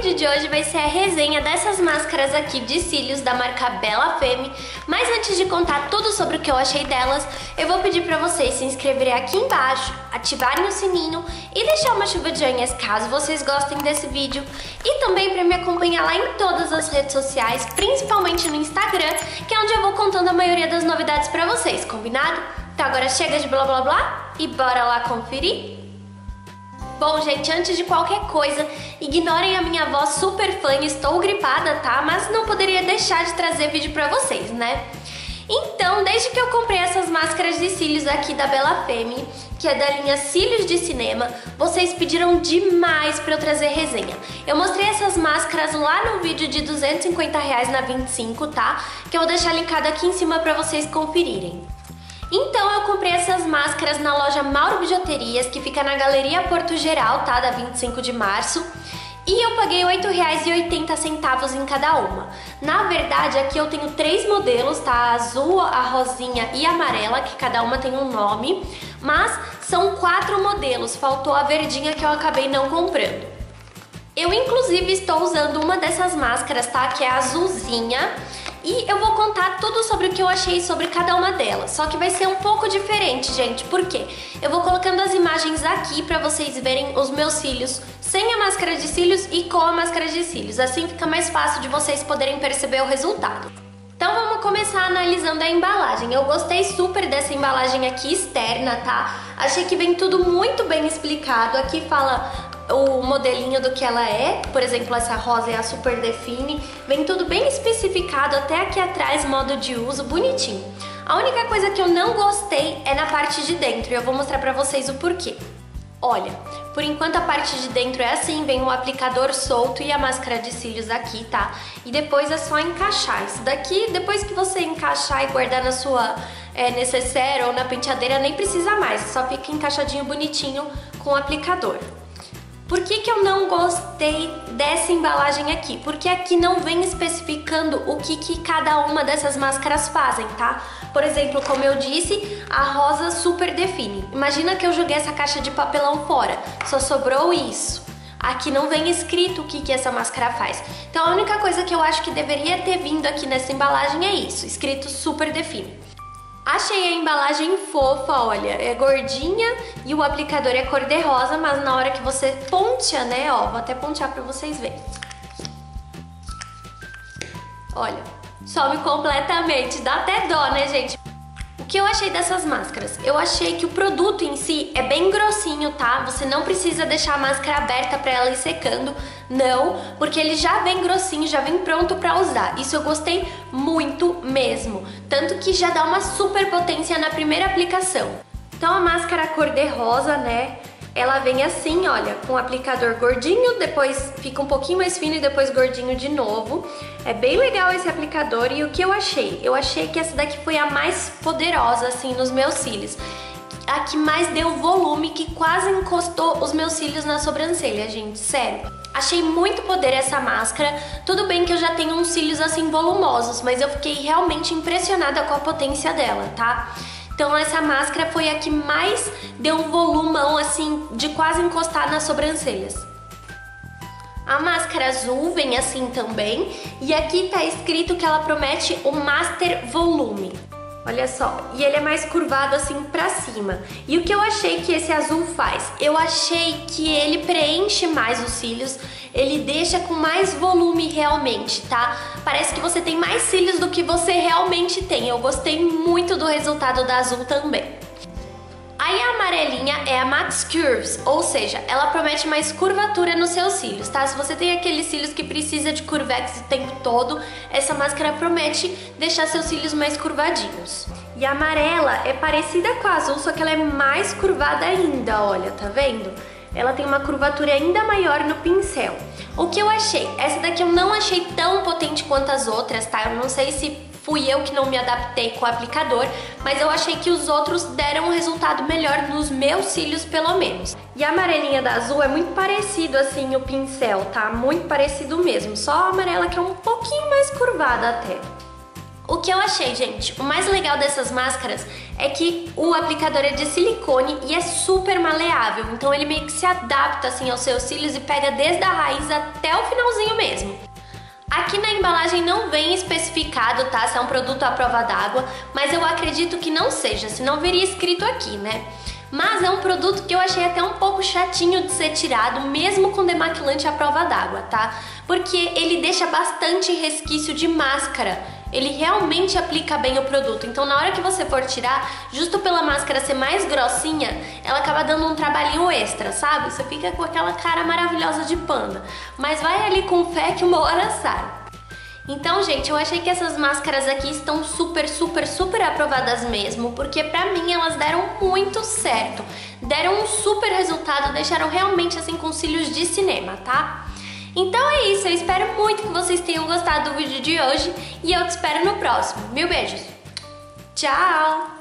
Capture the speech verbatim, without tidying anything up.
vídeo de hoje vai ser a resenha dessas máscaras aqui de cílios da marca Bella Femme. Mas antes de contar tudo sobre o que eu achei delas, eu vou pedir pra vocês se inscreverem aqui embaixo, ativarem o sininho e deixar uma chuva de joinhas caso vocês gostem desse vídeo. E também pra me acompanhar lá em todas as redes sociais, principalmente no Instagram, que é onde eu vou contando a maioria das novidades pra vocês, combinado? Então agora chega de blá blá blá e bora lá conferir? Bom, gente, antes de qualquer coisa, ignorem a minha voz super fã, estou gripada, tá? Mas não poderia deixar de trazer vídeo pra vocês, né? Então, desde que eu comprei essas máscaras de cílios aqui da Bella Femme, que é da linha Cílios de Cinema, vocês pediram demais pra eu trazer resenha. Eu mostrei essas máscaras lá no vídeo de duzentos e cinquenta reais na vinte e cinco, tá? Que eu vou deixar linkado aqui em cima pra vocês conferirem. Então eu comprei essas máscaras na loja Mauro Bijuterias, que fica na Galeria Porto Geral, tá? Da vinte e cinco de março. E eu paguei oito reais e oitenta centavos em cada uma. Na verdade, aqui eu tenho três modelos, tá? A azul, a rosinha e a amarela, que cada uma tem um nome. Mas são quatro modelos, faltou a verdinha que eu acabei não comprando. Eu, inclusive, estou usando uma dessas máscaras, tá? Que é a azulzinha. E eu vou contar tudo sobre o que eu achei sobre cada uma delas. Só que vai ser um pouco diferente, gente. Por quê? Eu vou colocando as imagens aqui pra vocês verem os meus cílios sem a máscara de cílios e com a máscara de cílios. Assim fica mais fácil de vocês poderem perceber o resultado. Então vamos começar analisando a embalagem. Eu gostei super dessa embalagem aqui externa, tá? Achei que vem tudo muito bem explicado. Aqui fala o modelinho do que ela é, por exemplo, essa rosa é a Super Define, vem tudo bem especificado, até aqui atrás, modo de uso, bonitinho. A única coisa que eu não gostei é na parte de dentro, e eu vou mostrar pra vocês o porquê. Olha, por enquanto a parte de dentro é assim, vem o aplicador solto e a máscara de cílios aqui, tá? E depois é só encaixar. Isso daqui, depois que você encaixar e guardar na sua é, necessaire ou na penteadeira, nem precisa mais, só fica encaixadinho bonitinho com o aplicador. Por que que eu não gostei dessa embalagem aqui? Porque aqui não vem especificando o que que cada uma dessas máscaras fazem, tá? Por exemplo, como eu disse, a rosa Super Define. Imagina que eu joguei essa caixa de papelão fora, só sobrou isso. Aqui não vem escrito o que que essa máscara faz. Então a única coisa que eu acho que deveria ter vindo aqui nessa embalagem é isso, escrito Super Define. Achei a embalagem fofa, olha, é gordinha e o aplicador é cor-de-rosa, mas na hora que você ponteia, né, ó, vou até pontear pra vocês verem. Olha, some completamente, dá até dó, né, gente? O que eu achei dessas máscaras? Eu achei que o produto em si é bem grossinho, tá? Você não precisa deixar a máscara aberta pra ela ir secando, não, porque ele já vem grossinho, já vem pronto pra usar. Isso eu gostei muito mesmo, tanto que já dá uma super potência na primeira aplicação. Então a máscara cor-de-rosa, né? Ela vem assim, olha, com o aplicador gordinho, depois fica um pouquinho mais fino e depois gordinho de novo. É bem legal esse aplicador e o que eu achei? Eu achei que essa daqui foi a mais poderosa, assim, nos meus cílios. A que mais deu volume, que quase encostou os meus cílios na sobrancelha, gente, sério. Achei muito poder essa máscara. Tudo bem que eu já tenho uns cílios assim volumosos, mas eu fiquei realmente impressionada com a potência dela, tá? Então essa máscara foi a que mais deu um volumão assim de quase encostar nas sobrancelhas. A máscara azul vem assim também e aqui tá escrito que ela promete o Master Volume. Olha só, e ele é mais curvado assim pra cima. E o que eu achei que esse azul faz? Eu achei que ele preenche mais os cílios, ele deixa com mais volume realmente, tá? Parece que você tem mais cílios do que você realmente tem. Eu gostei muito do resultado da azul também. Aí a amarelinha é a Max Curves, ou seja, ela promete mais curvatura nos seus cílios, tá? Se você tem aqueles cílios que precisa de curvex o tempo todo, essa máscara promete deixar seus cílios mais curvadinhos. E a amarela é parecida com a azul, só que ela é mais curvada ainda, olha, tá vendo? Ela tem uma curvatura ainda maior no pincel. O que eu achei? Essa daqui eu não achei tão potente quanto as outras, tá? Eu não sei se fui eu que não me adaptei com o aplicador, mas eu achei que os outros deram um resultado melhor nos meus cílios, pelo menos. E a amarelinha da azul é muito parecido assim o pincel, tá? Muito parecido mesmo, só a amarela que é um pouquinho mais curvada até. O que eu achei, gente, o mais legal dessas máscaras é que o aplicador é de silicone e é super maleável, então ele meio que se adapta assim aos seus cílios e pega desde a raiz até o finalzinho mesmo. Aqui na embalagem não vem especificado, tá, se é um produto à prova d'água, mas eu acredito que não seja, senão viria escrito aqui, né? Mas é um produto que eu achei até um pouco chatinho de ser tirado, mesmo com demaquilante à prova d'água, tá? Porque ele deixa bastante resquício de máscara. Ele realmente aplica bem o produto. Então, na hora que você for tirar, justo pela máscara ser mais grossinha, ela acaba dando um trabalhinho extra, sabe? Você fica com aquela cara maravilhosa de panda. Mas vai ali com fé que uma hora sai. Então, gente, eu achei que essas máscaras aqui estão super, super, super aprovadas mesmo, porque pra mim elas deram muito certo. Deram um super resultado, deixaram realmente assim com cílios de cinema, tá? Então é isso, eu espero muito que vocês tenham gostado do vídeo de hoje e eu te espero no próximo. Mil beijos! Tchau!